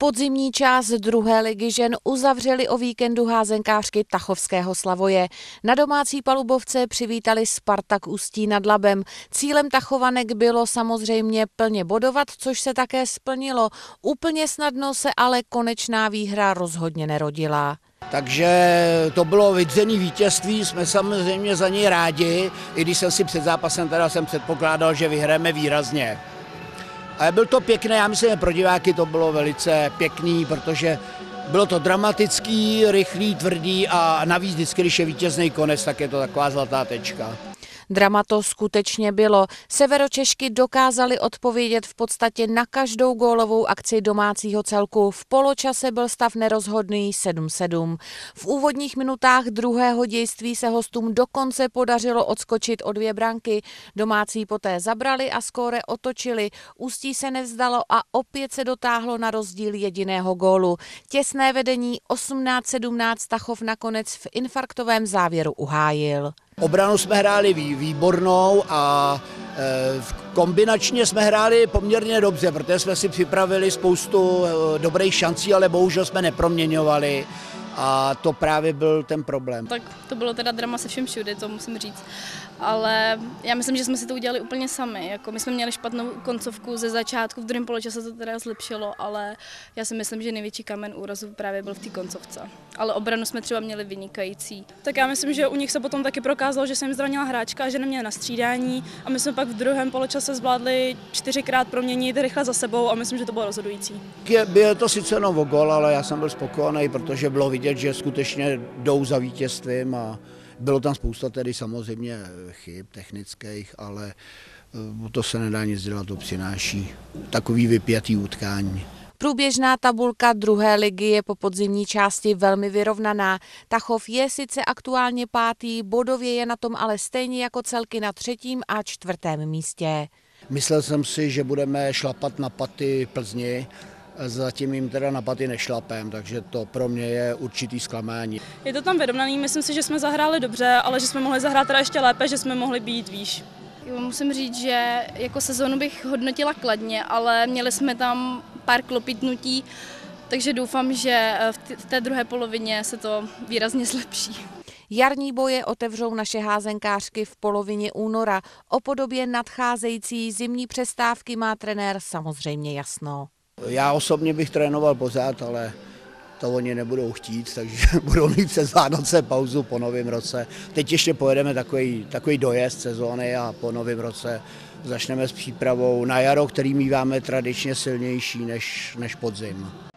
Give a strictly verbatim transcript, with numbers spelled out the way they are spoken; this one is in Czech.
Podzimní část druhé ligy žen uzavřeli o víkendu házenkářky Tachovského Slavoje. Na domácí palubovce přivítali Spartak Ústí nad Labem. Cílem Tachovanek bylo samozřejmě plně bodovat, což se také splnilo. Úplně snadno se ale konečná výhra rozhodně nerodila. Takže to bylo vydřené vítězství, jsme samozřejmě za něj rádi, i když jsem si před zápasem teda jsem předpokládal, že vyhrajeme výrazně. Ale byl to pěkné, já myslím, že pro diváky to bylo velice pěkný, protože bylo to dramatický, rychlý, tvrdý a navíc vždycky, když je vítězný konec, tak je to taková zlatá tečka. Drama to skutečně bylo. Severočešky dokázaly odpovědět v podstatě na každou gólovou akci domácího celku. V poločase byl stav nerozhodný sedm sedm. V úvodních minutách druhého dějství se hostům dokonce podařilo odskočit o dvě branky. Domácí poté zabrali a skóre otočili. Ústí se nevzdalo a opět se dotáhlo na rozdíl jediného gólu. Těsné vedení osmnáct sedmnáct Tachov nakonec v infarktovém závěru uhájil. Obranu jsme hráli výbornou a kombinačně jsme hráli poměrně dobře, protože jsme si připravili spoustu dobrých šancí, ale bohužel jsme neproměňovali. A to právě byl ten problém. Tak to bylo teda drama se všem všude, to musím říct. Ale já myslím, že jsme si to udělali úplně sami. Jako my jsme měli špatnou koncovku ze začátku, v druhém poločase to teda zlepšilo, ale já si myslím, že největší kámen úrazu právě byl v té koncovce. Ale obranu jsme třeba měli vynikající. Tak já myslím, že u nich se potom taky prokázalo, že se jim zranila hráčka a že neměli na střídání. A my jsme pak v druhém poločase zvládli čtyřikrát proměnit rychle za sebou a myslím, že to bylo rozhodující. Je, je to sice jenom o gól, ale já jsem byl spokojený, protože bylo vidět, že skutečně jdou za vítězstvím a bylo tam spousta tedy samozřejmě chyb technických, ale to se nedá nic dělat, to přináší takový vypjatý utkání. Průběžná tabulka druhé ligy je po podzimní části velmi vyrovnaná. Tachov je sice aktuálně pátý, bodově je na tom ale stejně jako celky na třetím a čtvrtém místě. Myslel jsem si, že budeme šlapat na paty Plzni, zatím jim teda na paty nešlapem, takže to pro mě je určitý zklamání. Je to tam vyrovnaný, myslím si, že jsme zahráli dobře, ale že jsme mohli zahrát teda ještě lépe, že jsme mohli být výš. Musím říct, že jako sezónu bych hodnotila kladně, ale měli jsme tam pár klopitnutí, takže doufám, že v té druhé polovině se to výrazně zlepší. Jarní boje otevřou naše házenkářky v polovině února. O podobě nadcházející zimní přestávky má trenér samozřejmě jasno. Já osobně bych trénoval pořád, ale to oni nebudou chtít, takže budou mít přes Vánoce pauzu po novém roce. Teď ještě pojedeme takový, takový dojezd sezóny a po novém roce začneme s přípravou na jaro, který míváme tradičně silnější než, než podzim.